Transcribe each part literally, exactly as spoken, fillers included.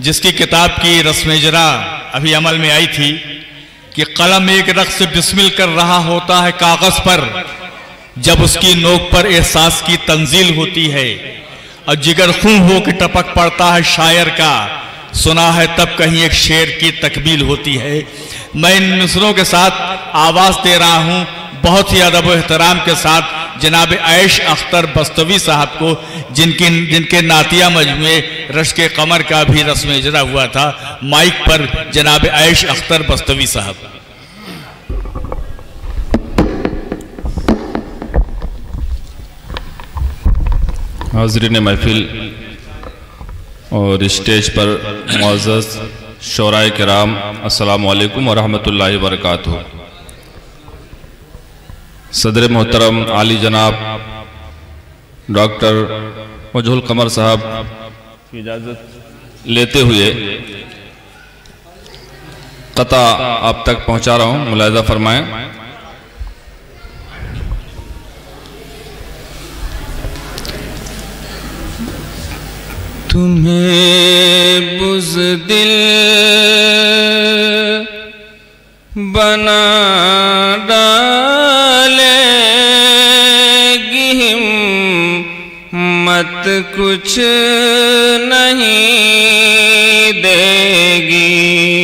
जिसकी किताब की रस्म इजरा अभी अमल में आई थी कि कलम एक रख्स से बिस्मिल कर रहा होता है कागज पर, जब उसकी नोक पर एहसास की तंजील होती है और जिगर खून हो के टपक पड़ता है शायर का, सुना है तब कहीं एक शेर की तकमील होती है। मैं इन मिसरों के साथ आवाज दे रहा हूं बहुत ही अदब व एहतराम के साथ जनाब ऐश अख्तर बस्तवी साहब को, जिनकी जिनके नातिया मजमे रश्क कमर का भी रस्म इजरा हुआ था। माइक पर जनाब ऐश अख्तर बस्तवी साहब। हाज़रीन महफिल और स्टेज पर मुअज़्ज़ज़ शोराए किराम, अस्सलामु अलैकुम व रहमतुल्लाहि व बरकातुहू। सदर मोहतरम आली जनाब डॉक्टर वजहुल कमर साहब की इजाज़त लेते हुए कता आप तक पहुंचा रहा हूं, मुलाहिज़ा फरमाएं। तुम्हें बुज़दिल बना डालेगी हिम्मत कुछ नहीं देगी।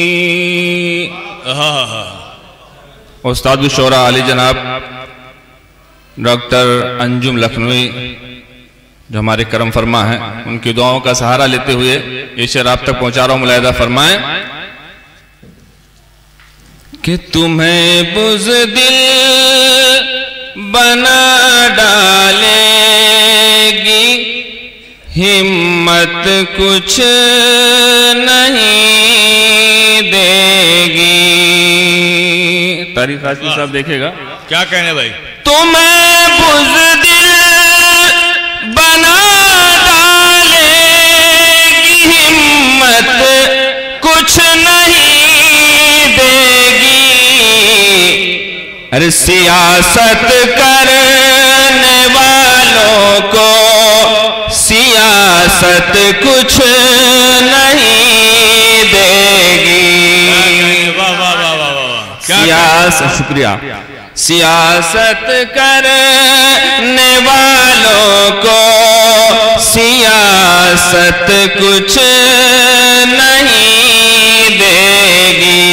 उस्ताद शुरा आली जनाब डॉक्टर अंजुम लखनवी जो हमारे करम फरमा हैं, उनकी दुआओं का सहारा लेते हुए ये शेर आप तक पहुंचा रहा हूं, मुलाहिज़ा फरमाएं कि तुम्हें बुज़दिल बना डालेगी हिम्मत कुछ नहीं देगी। तारीफ हासिल साहब देखेगा क्या कहने भाई। तुम्हें बुज़दिल बना डालेगी हिम्मत कुछ नहीं देगी। अरे सियासत करने वालों को सियासत कुछ नहीं देगी। वाह वाह वाह वाह वाह, सियासत, शुक्रिया। सियासत करने वालों को सियासत कुछ नहीं देगी।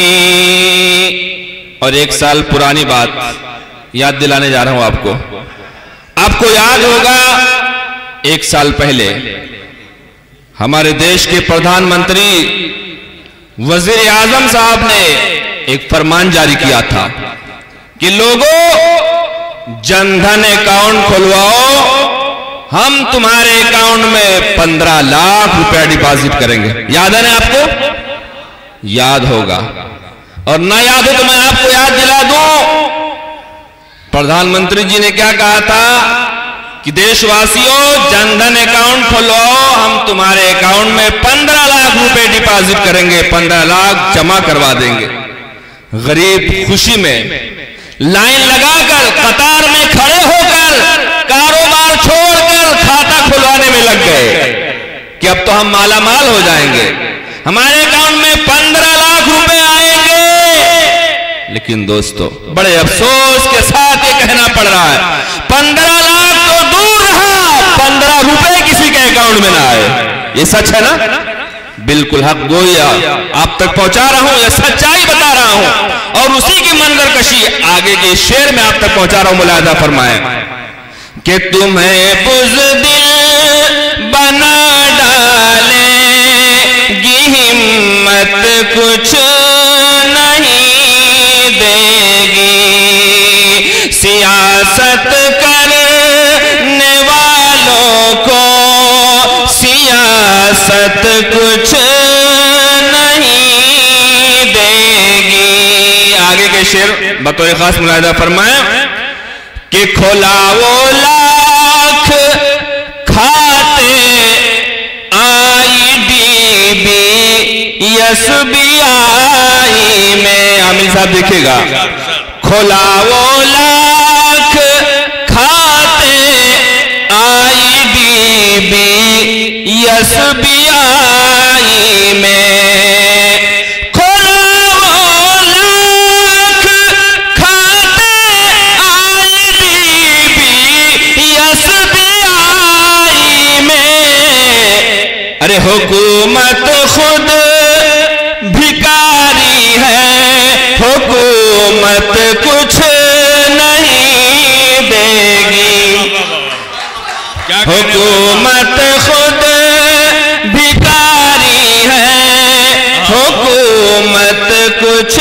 और एक साल पुरानी बात याद दिलाने जा रहा हूं आपको। आपको याद होगा एक साल पहले हमारे देश के प्रधानमंत्री वजीर आजम साहब ने एक फरमान जारी किया था कि लोगों जनधन अकाउंट खुलवाओ, हम तुम्हारे अकाउंट में पंद्रह लाख रुपया डिपॉजिट करेंगे। याद है ना आपको? याद होगा, और ना याद हो तो मैं आपको याद दिला दूं। प्रधानमंत्री जी ने क्या कहा था कि देशवासियों जनधन अकाउंट खुलवाओ, हम तुम्हारे अकाउंट में पंद्रह लाख रुपए डिपॉजिट करेंगे, पंद्रह लाख जमा करवा देंगे। गरीब खुशी में लाइन लगाकर कतार में खड़े होकर कारोबार छोड़कर खाता खुलवाने में लग गए कि अब तो हम माला माल हो जाएंगे, हमारे अकाउंट में पंद्रह लाख रुपए आएंगे। लेकिन दोस्तों बड़े अफसोस के साथ ये कहना पड़ रहा है, पंद्रह लाख तो दूर रहा, पंद्रह रुपए किसी के अकाउंट में ना आए। ये सच है ना? बिल्कुल हक गोया आप तक पहुंचा रहा हूं, यह सच्चाई बता रहा हूं, और उसी की मंजर कशी आगे के शेर में आप तक पहुंचा रहा हूं। मुलाहिज़ा फरमाएं कि तुम्हें बुज़दिल बना डालेगी हिम्मत कुछ नहीं देगी। सियासत करने वालों को सियासत कुछ नहीं देगी। आगे के शेर बतौर खास मुलाहिज़ा फरमाएं कि खोला वो लाख खाते आईडीबी एसबीआई में। आमिर साहब देखिएगा, खोला वो लाख खाते आईडीबी एसबीआई आई में, खोला वो लाख खाते आई बीबी यस भी आई में। अरे हुकूमत खुद भिकारी है, हुकूमत कुछ नहीं देगी, हुकूमत खुद भिकारी है, हुकूमत कुछ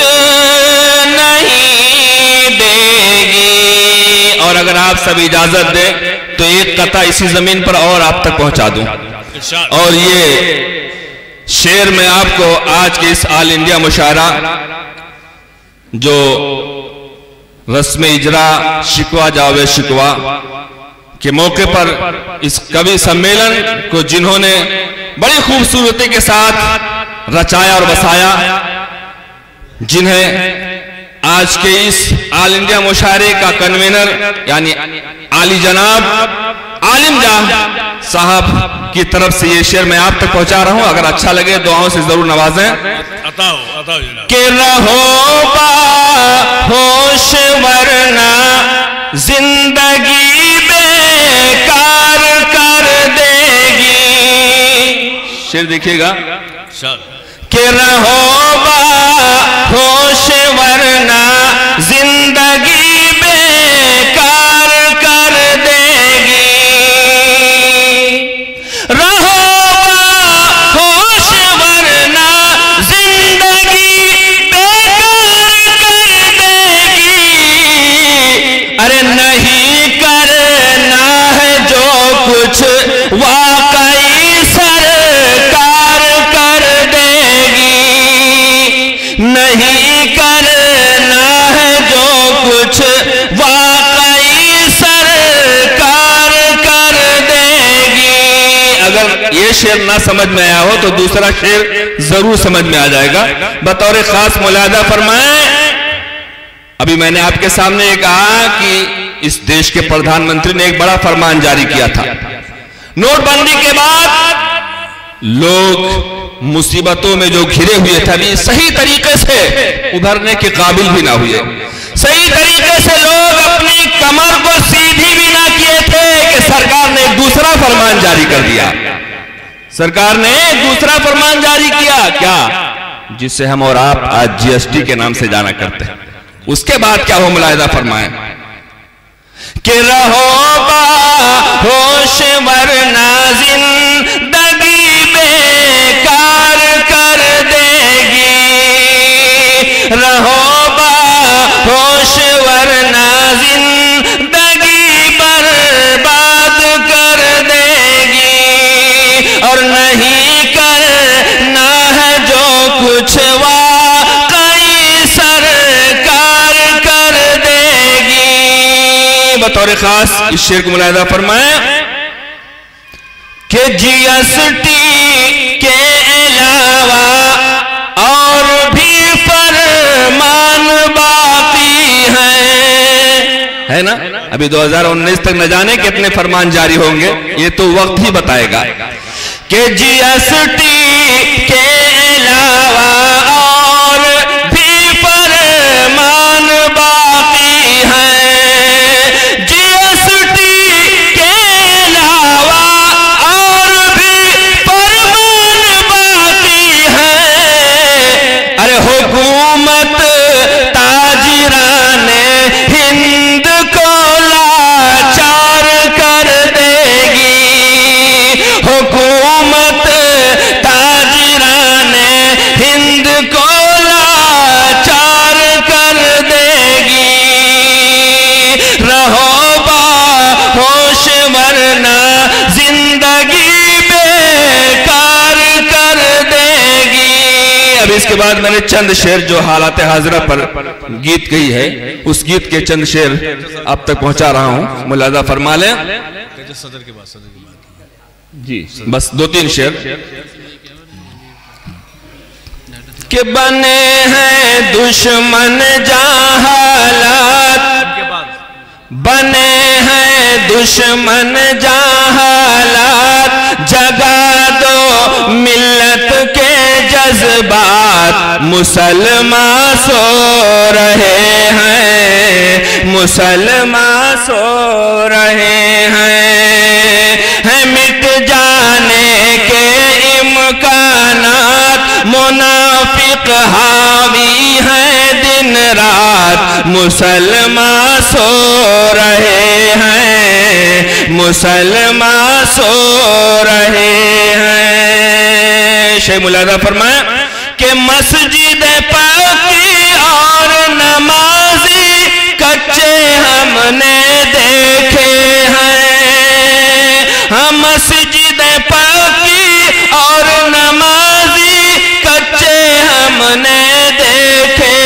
नहीं देगी। और अगर आप सब इजाजत दें तो एक कथा इसी जमीन पर और आप तक पहुंचा दूं। और ये शेर में आपको आज के इस ऑल इंडिया मुशायरा जो रस्म इजरा शिकवा जावे शिकवा के मौके पर इस कवि सम्मेलन को जिन्होंने बड़ी खूबसूरती के साथ रचाया और बसाया, जिन्हें आज के इस ऑल इंडिया मुशायरे का कन्वीनर यानी आली जनाब आलिम जाह साहब की तरफ से ये शेर मैं आप तक पहुंचा रहा हूं। अगर अच्छा लगे दुआओं से जरूर नवाजें। अताओ, अताओ कि रहो होश वरना जिंदगी बेकार कर देगी। शेर देखिएगा कि रहो होश वरना जिंदगी बेकार कर देगी। रहो होश वरना जिंदगी बेकार कर देगी। अरे नहीं करना है जो कुछ वाकई सरकार कर देगी। नहीं करना है जो कुछ वाकई सरकार कर देगी। अगर ये शेर ना समझ में आया हो तो दूसरा शेर जरूर समझ में आ जाएगा। बतौर खास मुलाहजा फरमाएं, अभी मैंने आपके सामने ये कहा कि इस देश के प्रधानमंत्री ने एक बड़ा फरमान जारी किया था। नोटबंदी के बाद लोग मुसीबतों में जो घिरे हुए थे अभी सही तरीके से उभरने के काबिल भी ना हुए। सही तरीके से लोग अपनी कमर को सीधी भी ना किए थे कि सरकार ने एक दूसरा फरमान जारी कर दिया। सरकार ने एक दूसरा फरमान जारी किया, क्या? जिसे हम और आप आज जीएसटी के नाम से जाना करते हैं। उसके बाद क्या हो मुलाहिजा फरमाएं कि रहो होश वरना जिंदगी बेकार कर देगी। रहो होश वरना जिंदगी बर्बाद कर देगी। और नहीं करना है जो कुछ वाकई सरकार कर देगी। बतौर खास इस शेर को मुलाहिजा फरमाएं कि जीएसटी के अलावा और भी फरमान बाकी हैं, है ना? अभी दो हज़ार उन्नीस तक न जाने कितने फरमान जारी होंगे, ये तो वक्त ही बताएगा। कि जीएसटी के अलावा और भी फरमान बाकी हैं। जीएसटी के अलावा और भी फरमान बाकी हैं। अरे हुकूमत ताजिराने हिंद को लाचार कर देगी। हुकूमत ताजिराने हिंद को लाचार कर देगी। रहो होश वरना जिंदगी बेकार कर देगी। अब इसके बाद मैंने चंद शेर जो हालात हाजिरा पर गीत गई है उस गीत के चंद शेर आप तक पहुंचा रहा हूं, मुलाजा फरमा लें। सदर के बाद सदर के बाद जी बस दो तीन शेर के बने हैं दुश्मन जहां हालात, बने हैं दुश्मन जहां हालात, जगा दो मिल्लत के जज्बात मुसलमान सो रहे हैं, मुसलमान सो रहे हैं। है मिट जाने के इम्कानात मुनाफिक हावी हैं दिन रात, मुसलमान सो रहे हैं, मुसलमान सो रहे हैं। शेख मुलादा फरमाया कि मस्जिद पाकी और नमाजी कच्चे हमने देखे हैं। हम मस्जिद पाकी और नमाजी कच्चे हमने देखे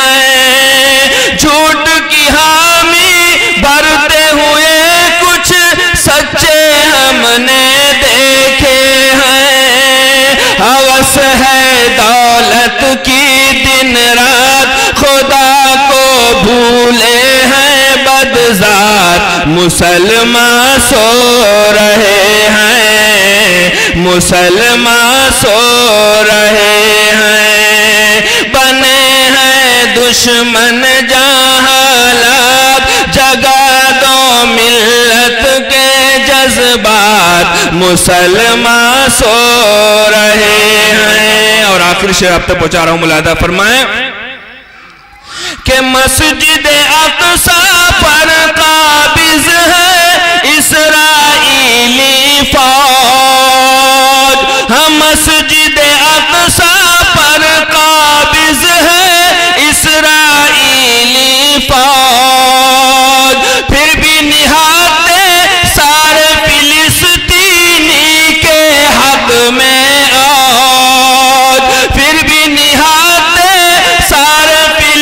हैं। झूठ की हामी भरते हुए कुछ सच्चे हमने देखे हैं। हवस है दौलत की दिन रात खुदा को भूले हैं बदजात, मुसलमान सो रहे हैं, मुसलमान सो रहे हैं। बने हैं दुश्मन जहालात, जगा दो मिल्लत के जज्बात, मुसलमान सो रहे हैं। और आखिर शेर आप तक पहुंचा रहा हूं, मुलादा फरमाए कि मस्जिद अक़सा पर काबिज है इसराइली फौज। हम मस्जिद अक़सा पर काबिज है इसराइली फौज। फिर भी निहाते सारे फिलिस्तीनी के हक में आज, फिर भी निहाते सारे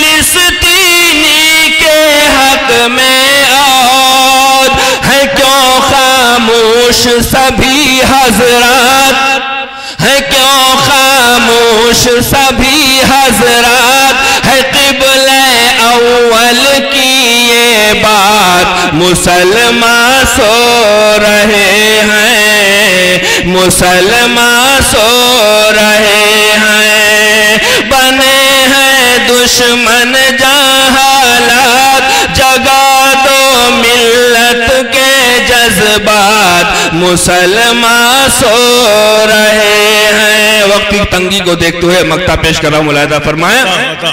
फिलिस्तीनी के हक में आज। है क्यों खामोश सभी हजरात, है क्यों खामोश सभी हजरात, है क़िबले अव्वल की ये बात, मुसलमान सो रहे हैं, मुसलमान सो रहे हैं। बने हैं दुश्मन जहालात, जगा दो मिल्लत के जज्बात, मुसलमान सो रहे हैं। वक्त की तंगी को देखते हुए मक्ता पेश कर रहा हूं, मुलाहिदा फरमाया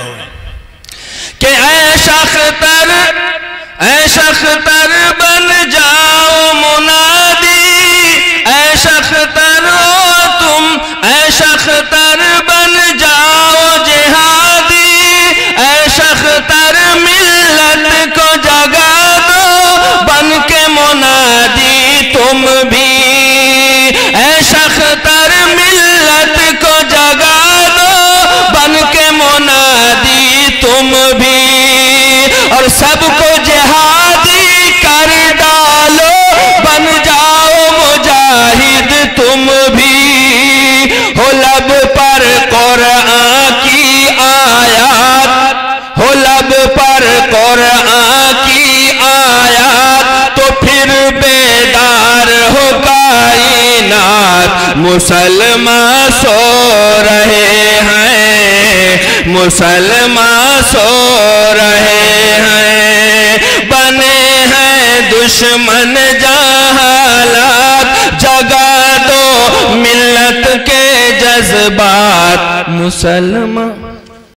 कि ऐ शख्तर, ऐ शख्तर बन जाओ मुनादी, ऐ शख्तर हो तुम, ऐ शख्तर बन जाओ जिहादी, ऐ शख्तर मिल्लत को जगा दो बन के मुनादी तुम भी, ऐ शख्तर मिल्लत को जगा दो बन के मुनादी तुम भी। और सबको जिहादी कर डालो बन जाओ मुजाहिद तुम भी। हो लब पर कुरान की आयत, हो लब पर कुरान की आयत, तो फिर बेदार हो कायनात, मुसलमान सो रहे हैं, मुसलमान सो रहे हैं। बने हैं दुश्मन जहालात, जगा दो मिल्लत के जज्बात, मुसलमान